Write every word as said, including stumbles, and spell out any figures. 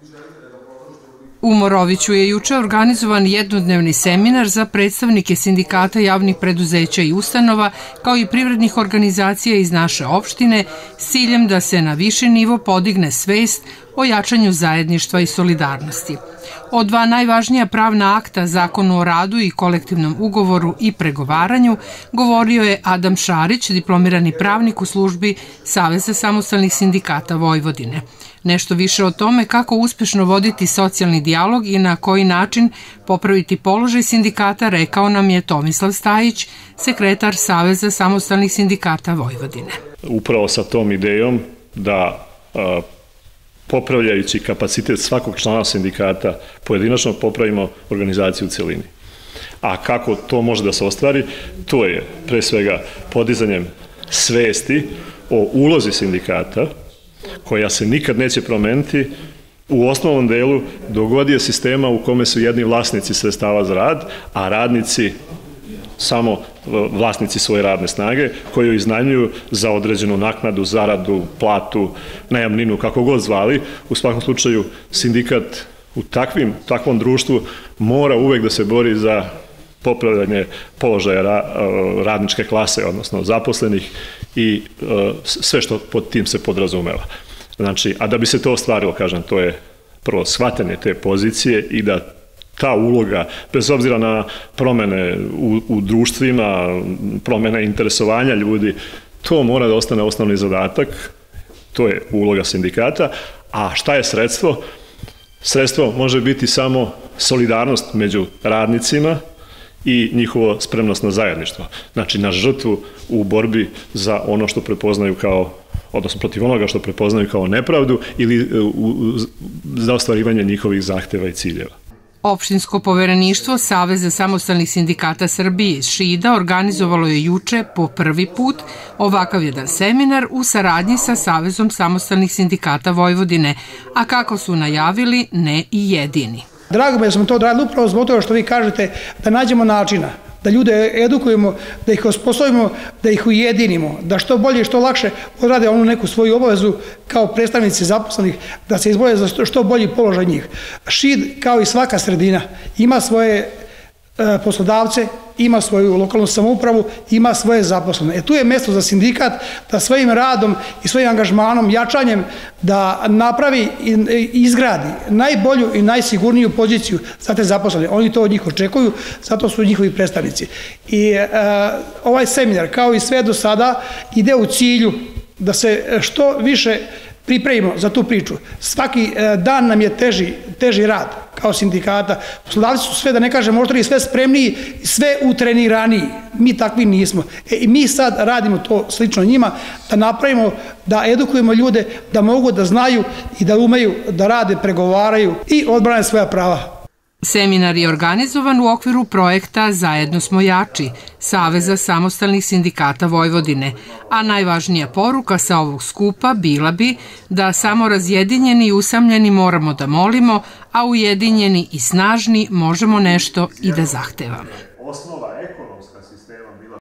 U Moroviću je juče organizovan jednodnevni seminar za predstavnike sindikata javnih preduzeća i ustanova, kao i privrednih organizacija iz naše opštine, s ciljem da se na viši nivo podigne svest o jačanju zajedništva i solidarnosti. O dva najvažnija pravna akta, Zakonu o radu i kolektivnom ugovoru i pregovaranju, govorio je Adam Šarić, diplomirani pravnik u službi Saveza samostalnih sindikata Vojvodine. Nešto više o tome kako uspešno voditi socijalni dijalog i na koji način popraviti položaj sindikata rekao nam je Tomislav Stajić, sekretar Saveza samostalnih sindikata Vojvodine. Upravo sa tom idejom da a, popravljajući kapacitet svakog člana sindikata pojedinačno popravimo organizaciju u celini. A kako to može da se ostvari? To je pre svega podizanjem svesti o ulozi sindikata, koja se nikad neće promeniti u osnovnom delu dok god je sistema u kome su jedni vlasnici sredstava za rad, a radnici samo vlasnici svoje radne snage koju iznajmljuju za određenu naknadu, zaradu, platu, najamninu, kako god zvali. U svakom slučaju sindikat u takvim, takvom društvu mora uvek da se bori za popravljanje položaja radničke klase, odnosno zaposlenih i sve što pod tim se podrazumeva. Znači, a da bi se to ostvarilo, kažem, to je prvo shvatanje te pozicije i da ta uloga, bez obzira na promene u, u društvima, promene interesovanja ljudi, to mora da ostane osnovni zadatak, to je uloga sindikata. A šta je sredstvo? Sredstvo može biti samo solidarnost među radnicima i njihovo spremnost na zajedništvo. Znači, na žrtvu u borbi za ono što prepoznaju kao, odnosno protiv onoga što prepoznaju kao nepravdu ili za ostvarivanje njihovih zahteva i ciljeva. Opštinsko povereništvo Saveza samostalnih sindikata Srbije iz Šida organizovalo je juče po prvi put ovakav jedan seminar u saradnji sa Savezom samostalnih sindikata Vojvodine, a kako su najavili, ne i jedini. Drago mi je da smo to odradili upravo zbog toga što vi kažete da nađemo načina, da ljude edukujemo, da ih osposobimo, da ih ujedinimo, da što bolje i što lakše odrade onu neku svoju obavezu kao predstavnici zaposlenih, da se izbore za što bolji položaj njih. Šid, kao i svaka sredina, ima svoje poslodavce, ima svoju lokalnu samoupravu, ima svoje zaposlene. E tu je mesto za sindikat da svojim radom i svojim angažmanom, jačanjem, da napravi i izgradi najbolju i najsigurniju poziciju za te zaposlene. Oni to od njih očekuju, zato su njihovi predstavnici. I e, ovaj seminar, kao i sve do sada, ide u cilju da se što više pripremimo za tu priču. Svaki dan nam je teži, teži rad kao sindikata. Poslodavci su sve, da ne kažem, možda i sve spremniji, sve utreniraniji. Mi takvi nismo. E, i mi sad radimo to slično njima, da napravimo, da edukujemo ljude, da mogu da znaju i da umeju da rade, pregovaraju i odbrane svoja prava. Seminar je organizovan u okviru projekta Zajedno smo jači, Saveza samostalnih sindikata Vojvodine, a najvažnija poruka sa ovog skupa bila bi da samo razjedinjeni i usamljeni moramo da molimo, a ujedinjeni i snažni možemo nešto i da zahtevamo.